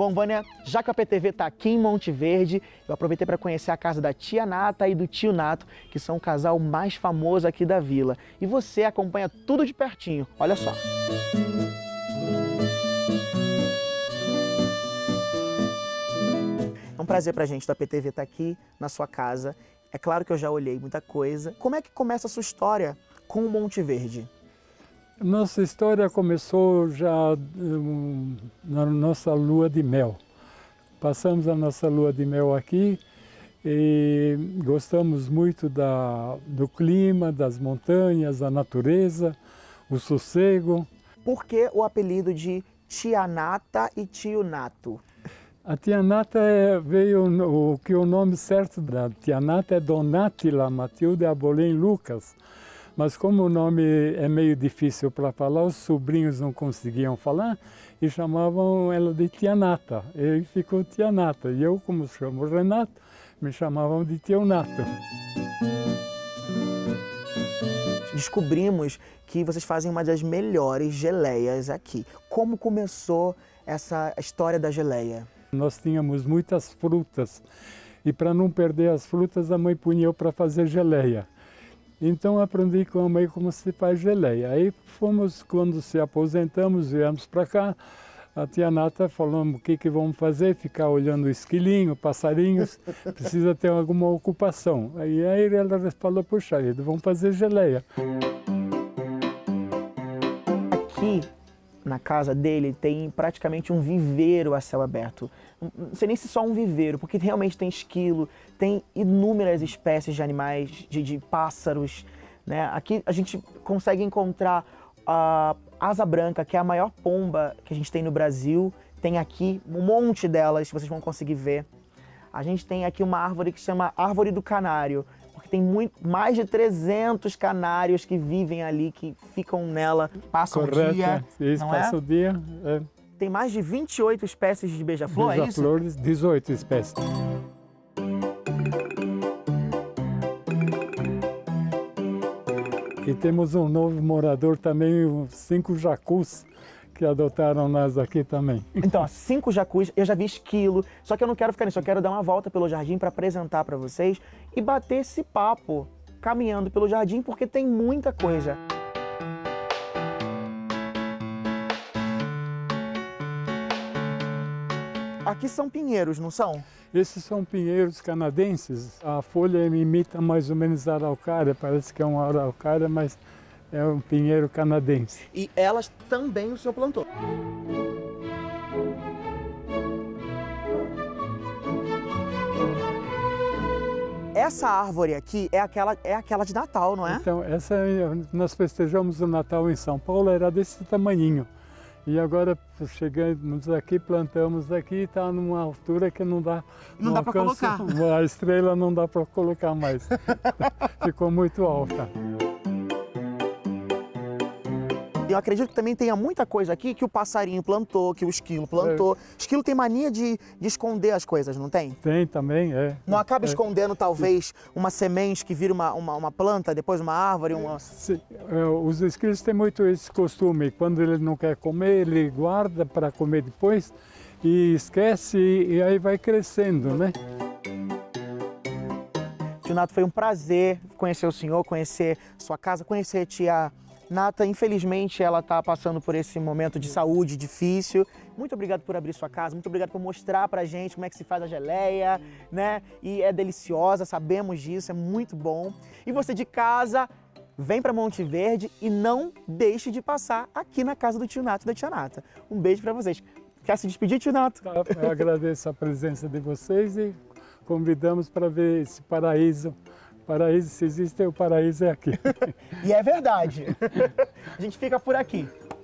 Bom, Vânia, já que a PTV está aqui em Monte Verde, eu aproveitei para conhecer a casa da tia Nata e do tio Nato, que são o casal mais famoso aqui da vila. E você acompanha tudo de pertinho, olha só. É um prazer pra gente da PTV estar aqui na sua casa. É claro que eu já olhei muita coisa. Como é que começa a sua história com o Monte Verde? Nossa história começou já na nossa lua de mel. Passamos a nossa lua de mel aqui e gostamos muito do clima, das montanhas, da natureza, o sossego. Por que o apelido de tia Nata e tio Nato? A tia Nata veio, o nome certo da tia Nata é Donátila Matilde Abolém Lucas. Mas como o nome é meio difícil para falar, os sobrinhos não conseguiam falar e chamavam ela de tia Nata. E aí ficou tia Nata. E eu, como chamo Renato, me chamavam de tio Nato. Descobrimos que vocês fazem uma das melhores geleias aqui. Como começou essa história da geleia? Nós tínhamos muitas frutas e para não perder as frutas, a mãe punha eu para fazer geleia. Então aprendi com a mãe como se faz geleia. Aí fomos, quando se aposentamos, viemos para cá. A tia Nata falou o que vamos fazer, ficar olhando o esquilinho, passarinhos, precisa ter alguma ocupação. Aí ela falou, puxa vida, vamos fazer geleia. Aqui na casa dele tem praticamente um viveiro a céu aberto. Não sei nem se só um viveiro, porque realmente tem esquilo, tem inúmeras espécies de animais, de pássaros, né? Aqui a gente consegue encontrar a asa branca, que é a maior pomba que a gente tem no Brasil. Tem aqui um monte delas, vocês vão conseguir ver. A gente tem aqui uma árvore que chama Árvore do Canário, porque tem mais de 300 canários que vivem ali, que ficam nela, passam o dia. Isso, não passa o dia. É. Tem mais de 28 espécies de beija-flor, é isso? Beija-flores, 18 espécies. E temos um novo morador também, 5 jacus, que adotaram nós aqui também. Então, 5 jacus, eu já vi esquilo, só que eu não quero ficar nisso, eu quero dar uma volta pelo jardim para apresentar para vocês e bater esse papo caminhando pelo jardim, porque tem muita coisa. Aqui são pinheiros, não são? Esses são pinheiros canadenses. A folha imita mais ou menos a araucária, parece que é uma araucária, mas é um pinheiro canadense. E elas também o senhor plantou? Essa árvore aqui é aquela de Natal, não é? Então, essa nós festejamos o Natal em São Paulo, era desse tamanhinho. E agora chegamos aqui, plantamos aqui, está numa altura que não dá para colocar. A estrela não dá para colocar mais. Ficou muito alta. Eu acredito que também tenha muita coisa aqui que o passarinho plantou, que o esquilo plantou. Esquilo tem mania de esconder as coisas, não tem? Tem também, é. Não acaba escondendo, talvez, uma semente que vira uma planta, depois uma árvore? Sim, os esquilos têm muito esse costume. Quando ele não quer comer, ele guarda para comer depois e esquece e aí vai crescendo, né? Tio Nato, foi um prazer conhecer o senhor, conhecer sua casa, conhecer a tia Nata. Infelizmente, ela está passando por esse momento de saúde difícil. Muito obrigado por abrir sua casa, muito obrigado por mostrar pra gente como é que se faz a geleia, né? E é deliciosa, sabemos disso, é muito bom. E você de casa, vem para Monte Verde e não deixe de passar aqui na casa do tio Nato e da tia Nata. Um beijo para vocês. Quer se despedir, tio Nato? Eu agradeço a presença de vocês e convidamos para ver esse paraíso. Paraíso, se existe, o paraíso é aqui. E é verdade. A gente fica por aqui.